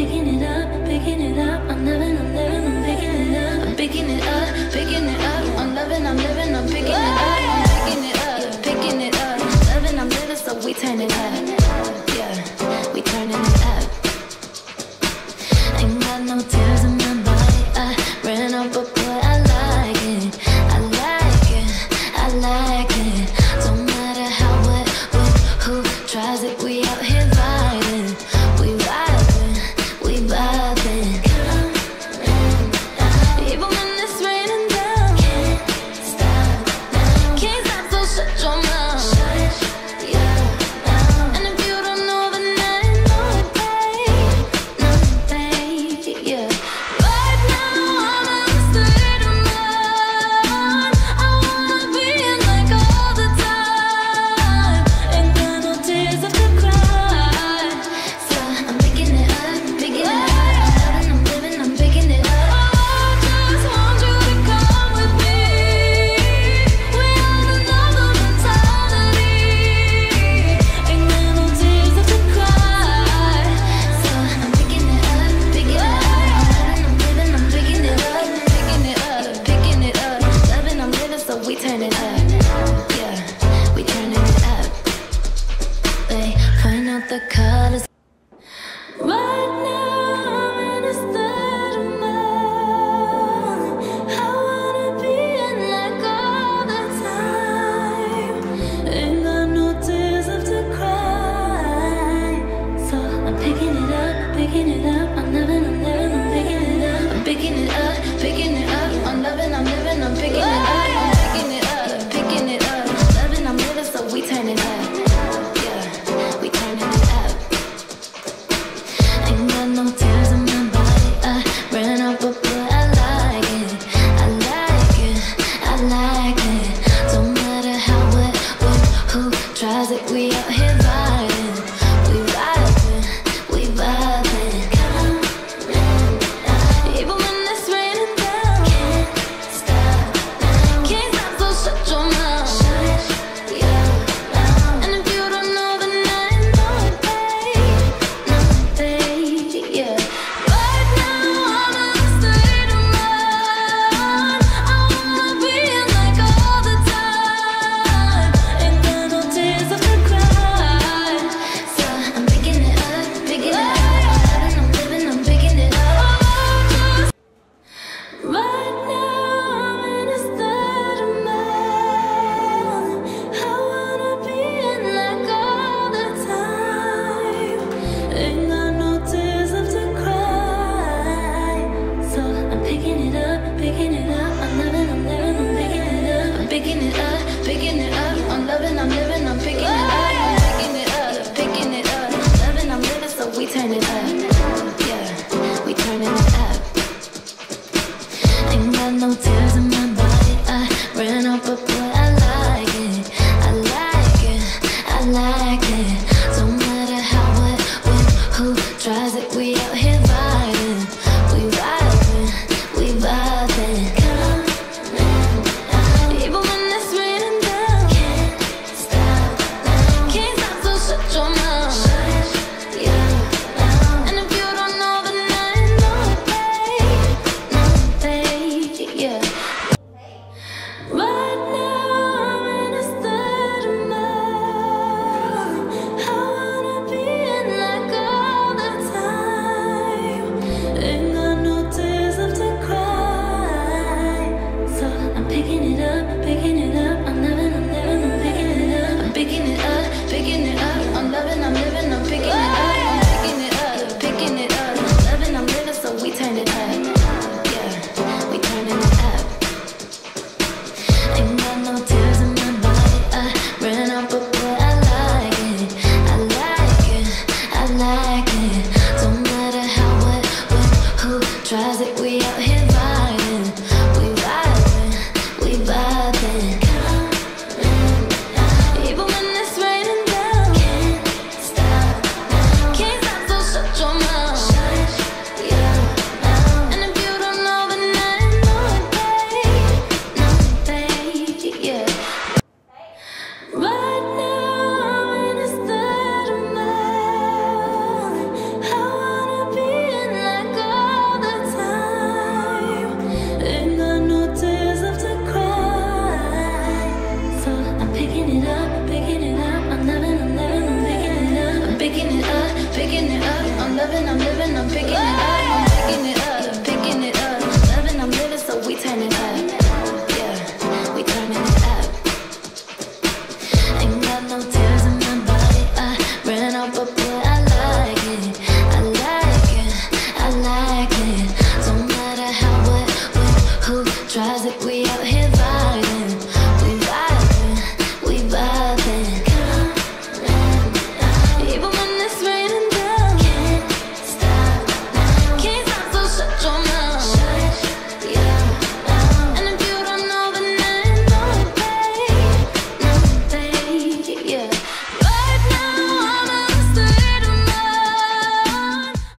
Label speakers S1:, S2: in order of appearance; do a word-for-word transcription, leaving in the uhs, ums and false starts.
S1: picking it up, picking it up. I'm living, I'm living, I'm picking it up. I'm picking it up, picking it up. I'm loving, I'm living, I'm picking it up. I'm picking it up, yeah, picking it up. Loving, I'm living, so we turn it up. Yeah, we turning it up. Ain't got no tears in my body. I ran up, but boy, I like it. I like it, I like it. Don't matter how, what, what, who tries it. We out here vibing, we vibing, we vibing. Even when it's raining down, can't stop now. Can't stop, so shut your mouth. Shut your mouth. And if you don't know, then I know it, babe. No, babe, yeah. Right now I'm in a state of mind. I wanna be in like all the time. Ain't got no tears left to cry. So I'm picking it up, picking it up. I'm living, I'm picking it up. I just want you to come with me. We have another mentality. Ain't got no tears left to cry. So I'm picking it up, picking it up. I'm living, I'm picking it up, picking it up, picking it up. Loving, I'm living, so we turn it up. Yeah, we turning it up. They find out the colors. Right now I'm in a state of mind. I wanna be in like all the time. Ain't got no tears left to cry. So I'm picking it up, picking it up. I'm living, I'm living, I'm picking it up. I'm picking it up, picking it up. I'm loving, I'm living, I'm picking it up. I'm picking it up, picking it up. Loving, I'm living, so we turn it up. Yeah, we turning it up. Ain't got no tears in my body. I ran up, but boy, I like it. I like it, I like it. Don't matter how, what, what, who tries it. We out here vibing, we vibing, we vibing. Even when it's raining down, can't stop now. Can't stop, so shut your mouth. Shut your mouth. And if you don't know, then I know it, babe. No, babe, yeah. Right now I'm in a state of mind. I wanna be in like all the time. Ain't got no tears left to cry. So I'm picking it up, picking it up. I'm living, I'm picking it up. Right now I'm in a state of mind. I wanna be in like all the time. Ain't got no tears left to cry. So I'm picking it up, picking it up. I'm living, I'm picking it up. I'm picking it up, picking it up. Right now I'm in a state of mind. I wanna be in like all the time. Ain't got no tears left to cry. So I'm picking it up, picking it up. I'm living, I'm living, I'm picking it up. I'm picking it up, picking it up. I'm loving, I'm living, so we turn it up. Yeah, we turning it up. Ain't got no tears in my body. I ran up, but boy, I like it. I like it, I like it. Don't matter how, what, what, who tries it. We out here vibing, we vibing. Ain't got no tears left to cry. So I'm picking it up, picking it up. I'm living, I'm living, I'm picking it up. I'm picking it up, picking it up. I'm loving, I'm living, I'm picking it up. I'm picking it up, picking it up. Loving, I'm living, so we turn it up. Yeah, we turning it up. Ain't got no tears in my body. I ran up, but boy, I like it. I like it, I like it. Don't matter how, what, what, who tries it. We out here vibing, we vibing, we vibing. Even when it's raining down, can't stop now. Can't stop, so shut your mouth. Shut your mouth. And if you don't know, then I know it, babe. No, babe, yeah. Right now I'm in a state of mind. I wanna be in like all the time. I'm living